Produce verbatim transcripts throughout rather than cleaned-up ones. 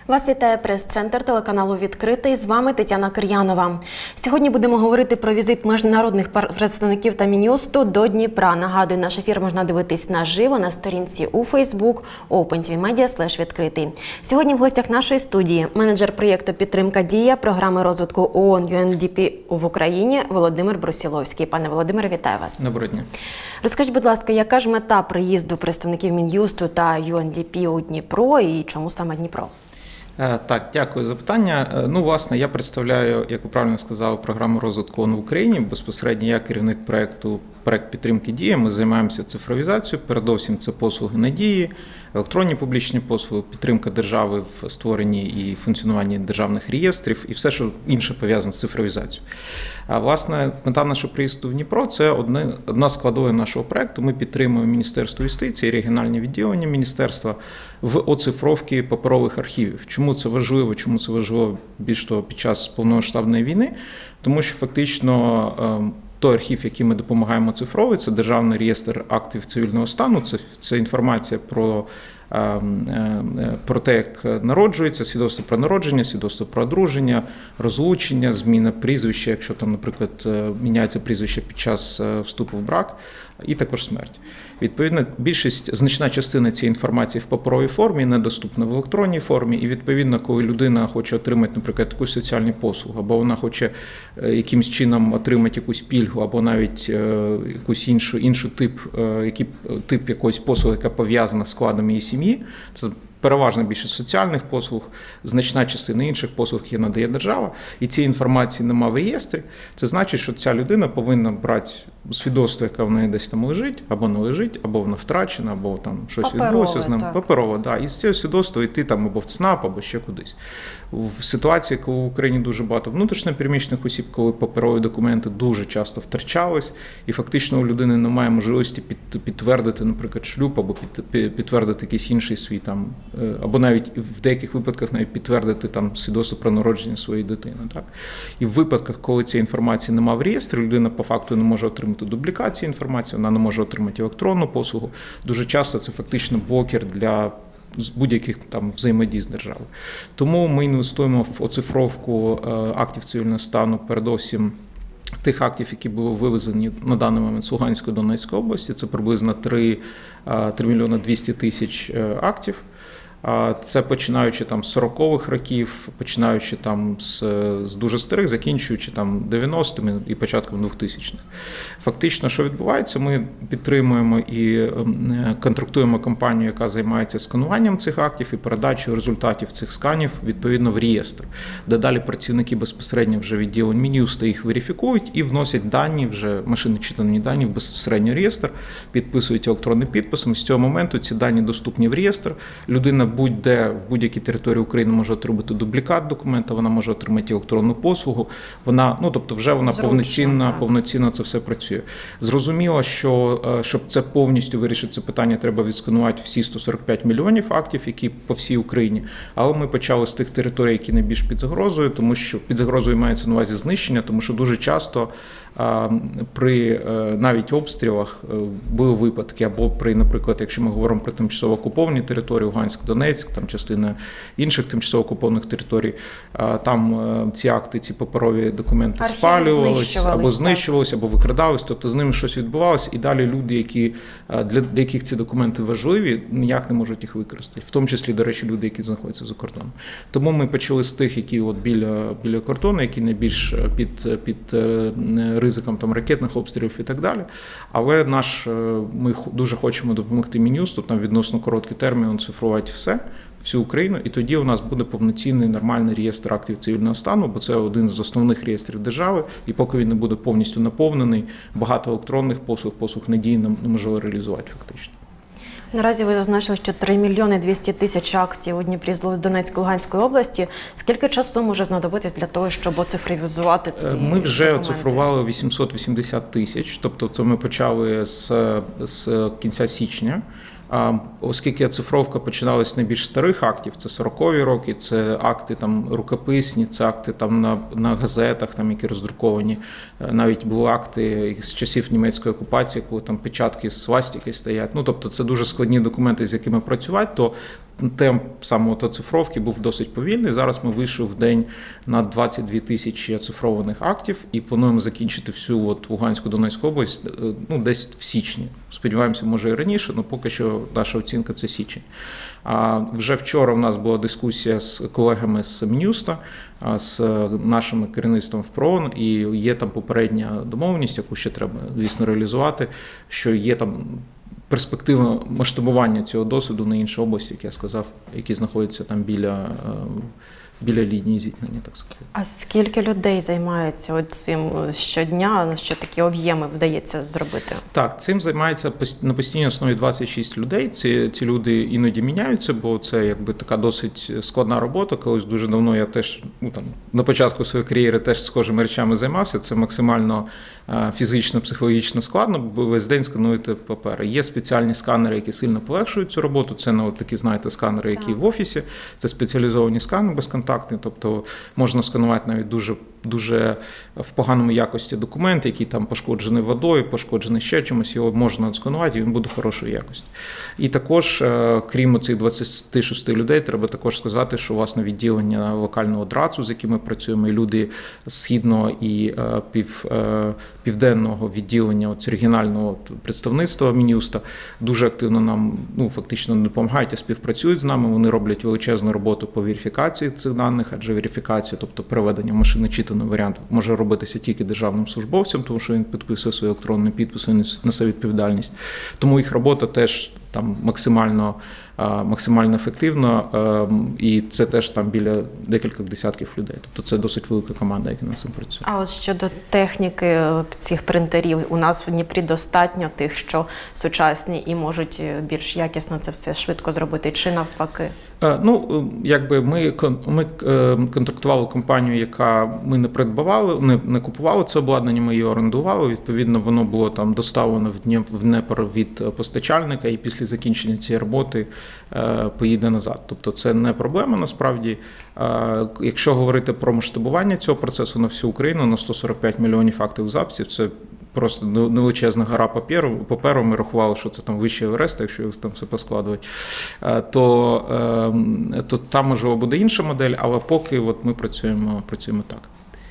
Вас вітає прес-центр телеканалу «Відкритий». З вами Тетяна Кир'янова. Сьогодні будемо говорити про візит міжнародних представників та Мін'юсту до Дніпра. Нагадую, наш ефір можна дивитись наживо на сторінці у Facebook OpenTVMedia слеш відкритий. Сьогодні в гостях нашої студії менеджер проєкту «Підтримка Дія» програми розвитку ООН ю ен ді пі в Україні Володимир Брусиловський. Пане Володимире, вітаю вас. Доброго дня. Розкажіть, будь ласка, яка ж мета приїзду представників Мін'юсту та ю ен ді пі у Дніпро і чому саме Дніпро? Так, дякую за питання. Ну, власне, я представляю, як ви правильно сказали, програму розвитку ООН в Україні. Безпосередньо я керівник проєкту «Проект підтримки Дія». Ми займаємося цифровізацією, передовсім це послуги на Дії, електронні публічні послуги, підтримка держави в створенні і функціонуванні державних реєстрів і все, що інше пов'язане з цифровізацією. А, власне, мета нашого приїзду в Дніпро – це одне, одна складова нашого проєкту. Ми підтримуємо Міністерство юстиції, регіональні відділення міністерства в оцифровці паперових архівів. Чому це важливо? Чому це важливо більш того під час повномасштабної війни? Тому що фактично той архів, який ми допомагаємо оцифровувати, це Державний реєстр актів цивільного стану, це, це інформація про про те, як народжується, свідоцтво про народження, свідоцтво про одруження, розлучення, зміна прізвища, якщо там, наприклад, міняється прізвище під час вступу в брак, і також смерть. Відповідно, більшість, значна частина цієї інформації в паперовій формі недоступна в електронній формі, і відповідно, коли людина хоче отримати, наприклад, якусь соціальну послугу, або вона хоче якимось чином отримати якусь пільгу, або навіть якусь іншу, іншу тип, який, тип якоїсь послуги, яка пов'язана з складом її сім'ї, це переважно більше соціальних послуг, значна частина інших послуг, які надає держава, і цієї інформації немає в реєстрі, це значить, що ця людина повинна брати свідоцтво, яке в неї десь там лежить, або не лежить, або вона втрачена, або там щось Паперове, відбулося з ним. Так. Паперово, да. І з цього свідоцтва йти там або в ЦНАП, або ще кудись. В ситуації, коли в Україні дуже багато внутрішньопереміщених осіб, коли паперові документи дуже часто втрачались, і фактично у людини немає можливості під, підтвердити, наприклад, шлюб, або під, підтвердити якийсь інший свій там, або навіть в деяких випадках навіть підтвердити там свідоцтво про народження своєї дитини. Так? І в випадках, коли цієї інформації немає в реєстрі, людина по факту не може отримати дублікацію інформації, вона не може отримати електронну послугу. Дуже часто це фактично блокер для будь-яких там взаємодій з державою. Тому ми інвестуємо в оцифровку актів цивільного стану, передовсім тих актів, які були вивезені на даний момент з Луганської, Донецької області. Це приблизно три мільйони двісті тисяч актів. Це починаючи там з сорокових років, починаючи там з, з дуже старих, закінчуючи там дев'яностими і початком двохтисячних. Фактично, що відбувається, ми підтримуємо і контрактуємо компанію, яка займається скануванням цих актів і передачею результатів цих сканів відповідно в реєстр, де далі працівники безпосередньо вже відділень Мін'юсту їх верифікують і вносять дані, вже машинно-читані дані в безпосередньо реєстр, підписують електронним підписом. З цього моменту ці дані доступні в реєстр. Людина будь-де, в будь-якій території України може отримати дублікат документа, вона може отримати електронну послугу, вона, ну, тобто вже вона Зручно, повноцінно, повноцінно це все працює. Зрозуміло, що щоб це повністю вирішити це питання, треба відсканувати всі сто сорок п'ять мільйонів актів, які по всій Україні, але ми почали з тих територій, які найбільш під загрозою, тому що під загрозою мається на увазі знищення, тому що дуже часто при навіть обстрілах були випадки, або при, наприклад, якщо ми говоримо про тимчасово окуповані території, Луганськ, Донецьк, там частина інших тимчасово окупованих територій, там ці акти, ці паперові документи Архіви спалювалися, або знищувалися, або викрадались, тобто з ними щось відбувалося, і далі люди, які, для яких ці документи важливі, ніяк не можуть їх використати, в тому числі, до речі, люди, які знаходяться за кордоном. Тому ми почали з тих, які от біля, біля кордону, які найбільш під, під ризиком там ракетних обстрілів і так далі. Але наш, ми дуже хочемо допомогти Мін'юсту, там відносно короткий термін оцифрувати все, всю Україну, і тоді у нас буде повноцінний нормальний реєстр актів цивільного стану, бо це один з основних реєстрів держави, і поки він не буде повністю наповнений, багато електронних послуг, послуг надії неможливо реалізувати фактично. Наразі ви зазначили, що три мільйони двісті тисяч актів у Дніпрі з Донецької, Луганської області. Скільки часу може знадобитись для того, щоб оцифровізувати ці документи? Ми вже оцифрували вісімсот вісімдесят тисяч, тобто це ми почали з, з кінця січня. Оскільки оцифровка починалась з найбільш старих актів, це сорокові роки, це акти там рукописні, це акти там на, на газетах, там, які роздруковані. Навіть були акти з часів німецької окупації, коли там печатки з свастики стоять. Ну, тобто це дуже складні документи, з якими працювати, то темп саме оцифровки був досить повільний. Зараз ми вийшли в день на двадцять дві тисячі оцифрованих актів і плануємо закінчити всю от Луганську, Донецьку область ну, десь в січні. Сподіваємося, може і раніше, але поки що наша оцінка – це січень. А вже вчора в нас була дискусія з колегами з Мін'юста, з нашим керівництвом в ПРООН, і є там попередня домовленість, яку ще треба, звісно, реалізувати, що є там перспектива масштабування цього досвіду на інші області, як я сказав, які знаходяться там біля, біля лінії зіткнення, так сказати. А скільки людей займається цим щодня, що такі об'єми вдається зробити? Так, цим займається на постійній основі двадцять шість людей. Ці, ці люди іноді міняються, бо це якби така досить складна робота. Колись дуже давно я теж, ну там, на початку своєї кар'єри теж схожими речами займався. Це максимально фізично, психологічно складно, бо весь день скануєте папери. Є спеціальні сканери, які сильно полегшують цю роботу. Це ну, такі, знаєте, сканери, які в офісі. Це спеціалізовані сканери безконтактні, тобто можна сканувати навіть дуже, дуже в поганому якості документ, який там пошкоджений водою, пошкоджений ще чимось, його можна сканувати, і він буде хорошої якості. І також, крім цих двадцяти шести людей, треба також сказати, що власне відділення локального драцу, з якими працюємо, і люди східного і пів південного відділення от, регіонального представництва Мін'юста дуже активно нам, ну, фактично допомагають і співпрацюють з нами. Вони роблять величезну роботу по верифікації цих даних, адже верифікація, тобто переведення в машиночитаний варіант, може робитися тільки державним службовцям, тому що він підписує свій електронний підпис і несе відповідальність. Тому їх робота теж там максимально, максимально ефективно, і це теж там біля декількох десятків людей. Тобто це досить велика команда, яка над цим працює. А от щодо техніки цих принтерів, у нас в Дніпрі достатньо тих, що сучасні і можуть більш якісно це все швидко зробити, чи навпаки? Ну, якби ми, ми контрактували компанію, яка ми не придбавали, не, не купували це обладнання, ми її орендували, відповідно, воно було там доставлено в Дніпро від постачальника і після закінчення цієї роботи поїде назад. Тобто це не проблема насправді. Якщо говорити про масштабування цього процесу на всю Україну, на сто сорок п'ять мільйонів активних записів, це просто величезна гора паперу, паперу, ми рахували, що це там вище Евереста, якщо його там все поскладувати, то, то там, можливо, буде інша модель, але поки от ми працюємо, працюємо так.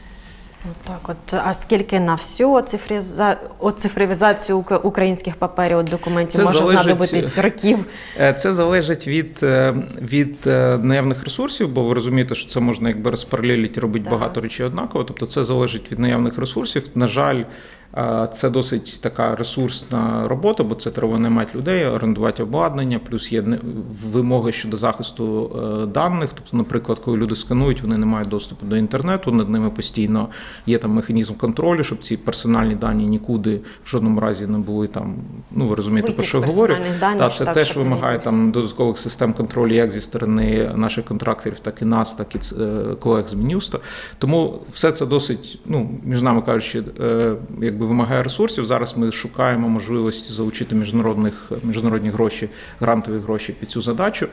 Так, от, а скільки на всю оцифриза... оцифровізацію українських паперів, документів це може залежить, знадобитись років? Це залежить від, від наявних ресурсів, бо ви розумієте, що це можна якби розпаралелити, робити да. багато речей однаково, тобто це залежить від наявних ресурсів. На жаль, це досить така ресурсна робота, бо це треба наймати людей, орендувати обладнання, плюс є вимоги щодо захисту даних. Тобто, наприклад, коли люди сканують, вони не мають доступу до інтернету, над ними постійно є там механізм контролю, щоб ці персональні дані нікуди в жодному разі не були там, ну ви розумієте, про що я говорю. Дані, так, це так, теж вимагає там додаткових систем контролю як зі сторони наших контракторів, так і нас, так і колег з Мін'юста. Тому все це досить, ну, між нами кажучи, якби вимагає ресурсів. Зараз ми шукаємо можливості залучити міжнародних, міжнародні гроші, грантові гроші під цю задачу.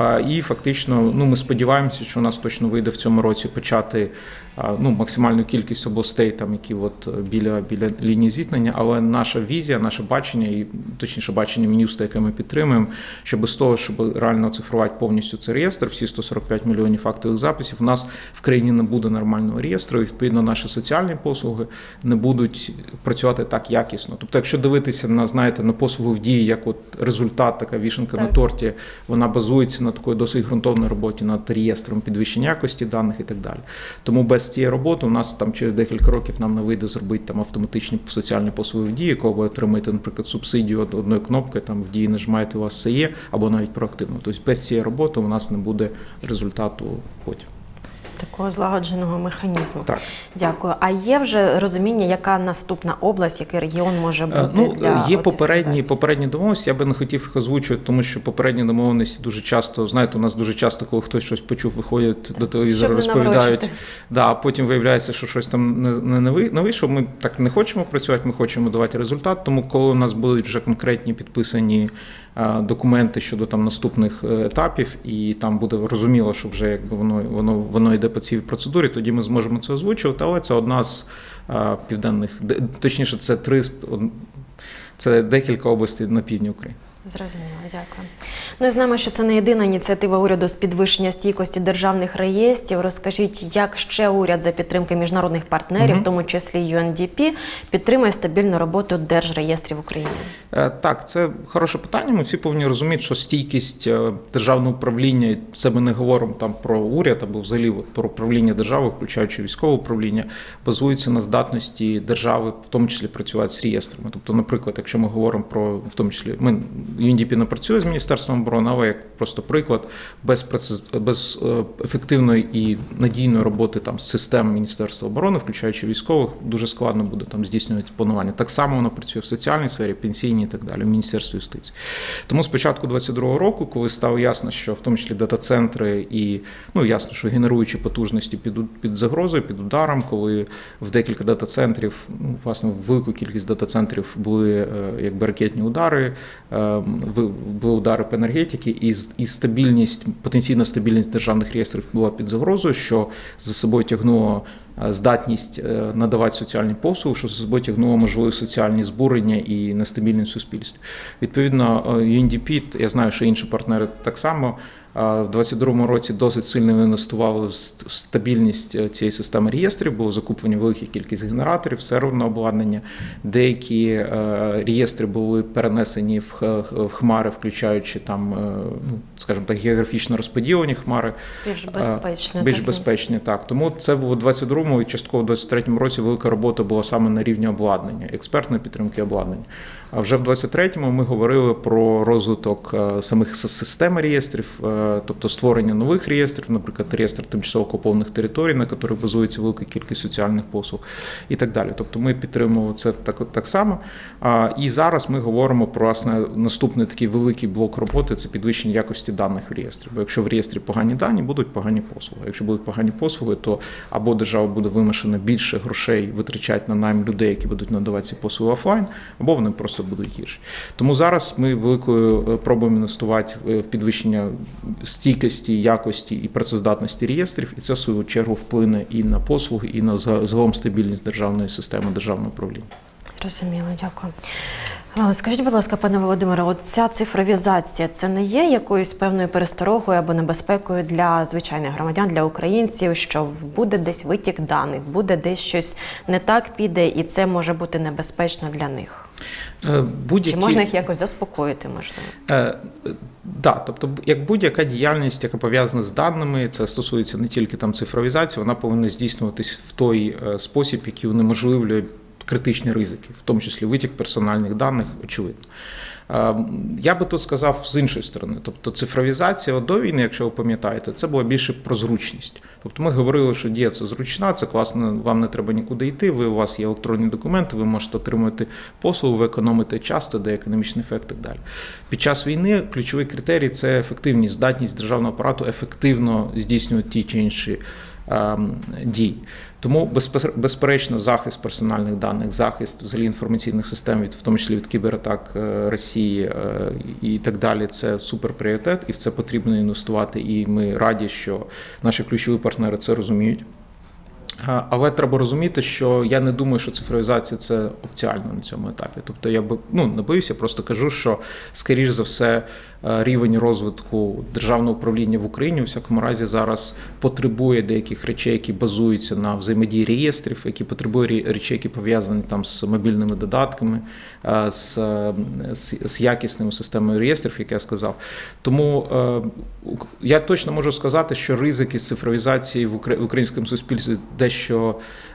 І фактично, ну, ми сподіваємося, що у нас точно вийде в цьому році почати ну, максимальну кількість областей, там, які от біля, біля лінії зіткнення, але наша візія, наше бачення, і точніше бачення Мін'юста, яке ми підтримуємо, що без того, щоб реально оцифрувати повністю цей реєстр, всі сто сорок п'ять мільйонів актових записів, у нас в країні не буде нормального реєстру, і відповідно наші соціальні послуги не будуть працювати так якісно. Тобто, якщо дивитися на, знаєте, на послугу в дії, як от результат, така вішенка так. на торті, вона базується на такої досить ґрунтовній роботі над реєстром підвищення якості даних і так далі. Тому без цієї роботи у нас там через декілька років нам не вийде зробити там автоматичні соціальні послуги в дії, коли ви отримаєте, наприклад, субсидію од одної кнопки, там в дії нажимаєте, у вас все є, або навіть проактивно. Тобто без цієї роботи у нас не буде результату потім. Такого злагодженого механізму. Так. Дякую. А є вже розуміння, яка наступна область, який регіон може бути ну, для є попередні, попередні домовленості, я би не хотів їх озвучувати, тому що попередні домовленості дуже часто, знаєте, у нас дуже часто, коли хтось щось почув, виходять до телевізора, розповідають, да, а потім виявляється, що щось там не, не, не вийшло. Ми так не хочемо працювати, ми хочемо давати результат, тому коли у нас будуть вже конкретні підписані документи щодо там наступних етапів, і там буде розуміло, що вже якби воно воно воно йде по цій процедурі, тоді ми зможемо це озвучувати. Але це одна з а, південних, точніше, це три це декілька областей на півдні України. Зрозуміло, дякую. Ну і знаємо, що це не єдина ініціатива уряду з підвищення стійкості державних реєстрів. Розкажіть, як ще уряд за підтримки міжнародних партнерів, Угу. в тому числі ю ен ді пі, підтримує стабільну роботу держреєстрів в Україні? Так, це хороше питання. Ми всі повинні розуміти, що стійкість державного управління, це ми не говоримо там про уряд або взагалі от, про управління держави, включаючи військове управління, базується на здатності держави, в тому числі працювати з реєстрами. Тобто, наприклад, якщо ми говоримо про, в тому числі, ми ю ен ді пі не працює з Міністерством оборони, але як просто приклад, без, процес, без ефективної і надійної роботи там з систем Міністерства оборони, включаючи військових, дуже складно буде там здійснювати планування. Так само воно працює в соціальній сфері, пенсійній і так далі, в Міністерстві юстиції. Тому з початку двадцять другого року, коли стало ясно, що в тому числі дата-центри і, ну, ясно, що генеруючі потужності під, під загрозою, під ударом, коли в декілька дата-центрів, ну, власне, в велику кількість дата-центрів були якби ракетні удари, були удари по енергетиці, і, і стабільність, потенційна стабільність державних реєстрів була під загрозою, що за собою тягнуло здатність надавати соціальні послуги, що за собою тягнуло можливі соціальні збурення і нестабільність суспільства. Відповідно, ю ен ді пі, я знаю, що інші партнери так само, в двадцять другому році досить сильно інвестували в стабільність цієї системи реєстрів, було закуплені велика кількість генераторів, серверне обладнання, деякі реєстри були перенесені в хмари, включаючи там, ну, скажімо так, географічно розподілені хмари. Більш безпечні. Більш безпечні, так. Тому це було в двадцять другому і частково в двадцять третьому році велика робота була саме на рівні обладнання, експертної підтримки обладнання. А вже в двадцять третьому ми говорили про розвиток самих систем реєстрів, тобто створення нових реєстрів, наприклад, реєстр тимчасово окупованих територій, на яких базується велика кількість соціальних послуг і так далі. Тобто ми підтримували це так, так само. І зараз ми говоримо про, власне, наступний такий великий блок роботи – це підвищення якості даних в реєстрі. Бо якщо в реєстрі погані дані, будуть погані послуги. Якщо будуть погані послуги, то або держава буде вимушена більше грошей витрачати на найм людей, які будуть надавати ці послуги офлайн, або вони просто будуть гірші. Тому зараз ми великою пробуємо інвестувати в підвищення стійкості, якості і працездатності реєстрів, і це, в свою чергу, вплине і на послуги, і на загалом стабільність державної системи, державного управління. Розуміло, дякую. Скажіть, будь ласка, пане Володимире, от ця цифровізація, це не є якоюсь певною пересторогою або небезпекою для звичайних громадян, для українців, що буде десь витік даних, буде десь щось не так піде, і це може бути небезпечно для них? Будь-які... Чи можна їх якось заспокоїти, можливо? Так, е, да, тобто як будь-яка діяльність, яка пов'язана з даними, це стосується не тільки там цифровізації, вона повинна здійснюватись в той е, спосіб, який унеможливлює критичні ризики, в тому числі витік персональних даних, очевидно. Я би тут сказав з іншої сторони, тобто цифровізація до війни, якщо ви пам'ятаєте, це була більше про зручність. Тобто ми говорили, що дія це зручна, це класно, вам не треба нікуди йти, ви, у вас є електронні документи, ви можете отримати послугу, ви економите час, це дає економічний ефект і так далі. Під час війни ключовий критерій – це ефективність, здатність державного апарату ефективно здійснювати ті чи інші ем, дії. Тому, безперечно, захист персональних даних, захист взагалі інформаційних систем, в тому числі від кібератак Росії і так далі, це суперпріоритет, і в це потрібно інвестувати, і ми раді, що наші ключові партнери це розуміють. Але треба розуміти, що я не думаю, що цифровізація – це опціально на цьому етапі. Тобто я би, ну, не боюся, просто кажу, що, скоріш за все, рівень розвитку державного управління в Україні у всякому разі зараз потребує деяких речей, які базуються на взаємодії реєстрів, які потребують речей, які пов'язані там з мобільними додатками, з, з, з якісними системою реєстрів, як я сказав. Тому е, я точно можу сказати, що ризики з цифровізації в українському суспільстві дещо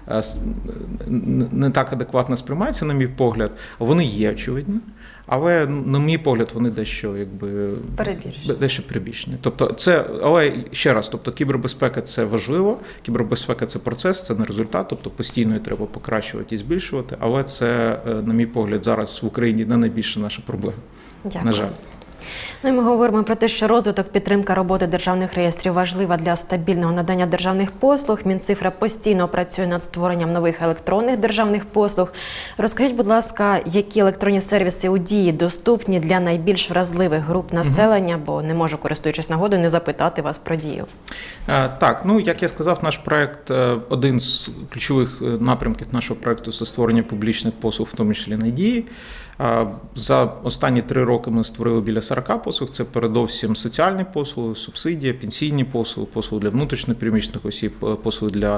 не так адекватно сприймаються, на мій погляд. Вони є, очевидно. Але, на мій погляд, вони дещо, якби, перебільшені. дещо перебільшені. Тобто це, але ще раз, тобто кібербезпека – це важливо, кібербезпека – це процес, це не результат, тобто постійно її треба покращувати і збільшувати, але це, на мій погляд, зараз в Україні не найбільша наша проблема. Дякую. На жаль. Ну, і ми говоримо про те, що розвиток, підтримка роботи державних реєстрів важлива для стабільного надання державних послуг. Мінцифра постійно працює над створенням нових електронних державних послуг. Розкажіть, будь ласка, які електронні сервіси у дії доступні для найбільш вразливих груп населення, бо не можу, користуючись нагодою, не запитати вас про дію. Так, ну, як я сказав, наш проект, один з ключових напрямків нашого проекту – це створення публічних послуг, в тому числі на дії. За останні три роки ми створили біля сорок послуг. Це передовсім соціальні послуги, субсидія, пенсійні послуги, послуги для внутрішньо переміщених осіб, послуги для,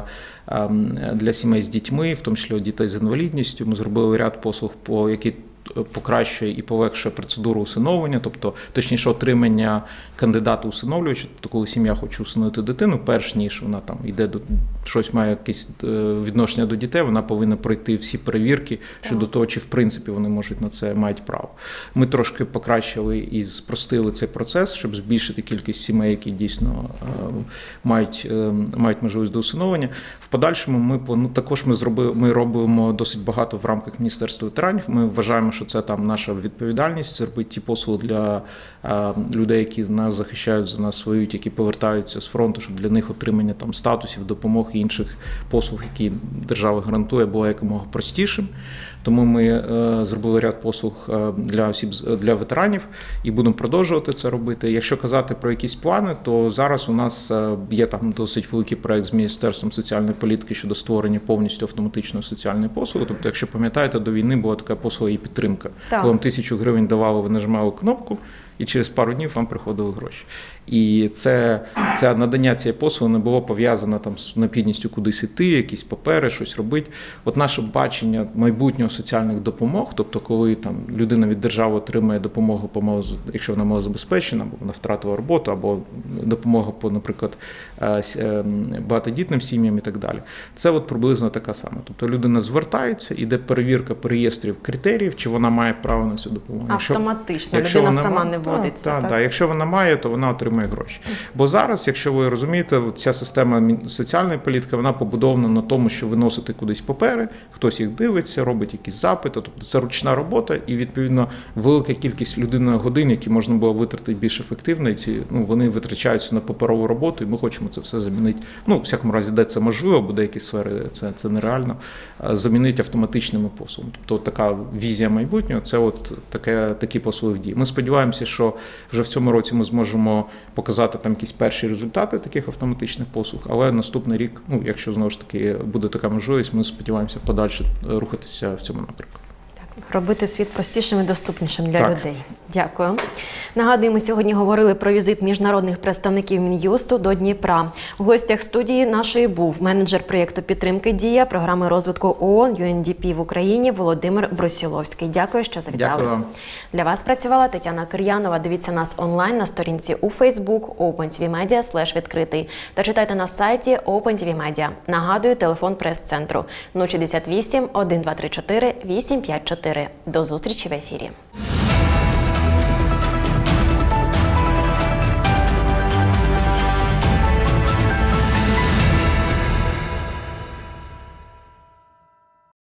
для сімей з дітьми, в тому числі дітей з інвалідністю. Ми зробили ряд послуг, по які покращує і полегшує процедуру усиновлення, тобто, точніше, отримання кандидата усиновлювача, тобто, коли сім'я хоче усиновити дитину, перш ніж вона там йде до щось має якесь відношення до дітей, вона повинна пройти всі перевірки щодо того, чи в принципі вони можуть на це мають право. Ми трошки покращили і спростили цей процес, щоб збільшити кількість сімей, які дійсно мають, мають можливість до усиновлення. В подальшому ми ну, також ми зробили, ми робимо досить багато в рамках Міністерства ветеранів. Ми вважаємо, що це там наша відповідальність зробити ті послуги для а, людей, які нас захищають, за нас воюють, які повертаються з фронту, щоб для них отримання там статусів, допомог і інших послуг, які держава гарантує, було якомога простішим. Тому ми е, зробили ряд послуг е, для осіб, для ветеранів і будемо продовжувати це робити. Якщо казати про якісь плани, то зараз у нас е, є там досить великий проект з Міністерством соціальної політики щодо створення повністю автоматичної соціальної послуги. Тобто, якщо пам'ятаєте, до війни була така послуга і підтримка. Так. Коли вам тисячу гривень давали, ви нажимали кнопку, і через пару днів вам приходили гроші. І це, це надання цієї послуги не було пов'язано там з необхідністю кудись іти, якісь папери, щось робити. От наше бачення майбутнього соціальних допомог, тобто коли там людина від держави отримує допомогу, якщо вона малозабезпечена, або вона втратила роботу, або допомога по, наприклад, багатодітним сім'ям і так далі. Це от приблизно така сама. Тобто людина звертається, іде перевірка по реєстрів критеріїв, чи вона має право на цю допомогу. Автоматично, якщо, людина якщо сама не вводиться. Так, так, так. Якщо вона має, то вона отримує гроші. Бо зараз, якщо ви розумієте, ця система соціальної політики, вона побудована на тому, що виносити кудись папери, хтось їх дивиться, робить якісь запити, тобто це ручна робота і, відповідно, велика кількість людини годин, які можна було витратити більш ефективно, і ці, ну, вони витрачаються на паперову роботу, і ми хочемо це все замінити. Ну, в всякому разі, де це можливо, бо деякі сфери це, це нереально, замінити автоматичними послугами. Тобто така візія майбутнього, це от таке, такі послуги в дії. Ми сподіваємося, що вже в цьому році ми зможемо показати там якісь перші результати таких автоматичних послуг, але наступний рік, ну, якщо знову ж таки буде така можливість, ми сподіваємося подальше рухатися в цьому напрямку. Робити світ простішим і доступнішим для так. людей. Дякую. Нагадуємо, сьогодні говорили про візит міжнародних представників Мін'юсту до Дніпра. В гостях студії нашої був менеджер проєкту підтримки «Дія» програми розвитку ООН ю ен ді пі в Україні Володимир Брусіловський. Дякую, що завітали. Дякую вам. Для вас працювала Тетяна Кир'янова. Дивіться нас онлайн на сторінці у Facebook OpenTVMedia слеш відкритий та читайте на сайті OpenTVMedia. Нагадую, телефон прес-центру нуль шістдесят вісім, один два три чотири, вісім п'ять чотири. До зустрічі в ефірі.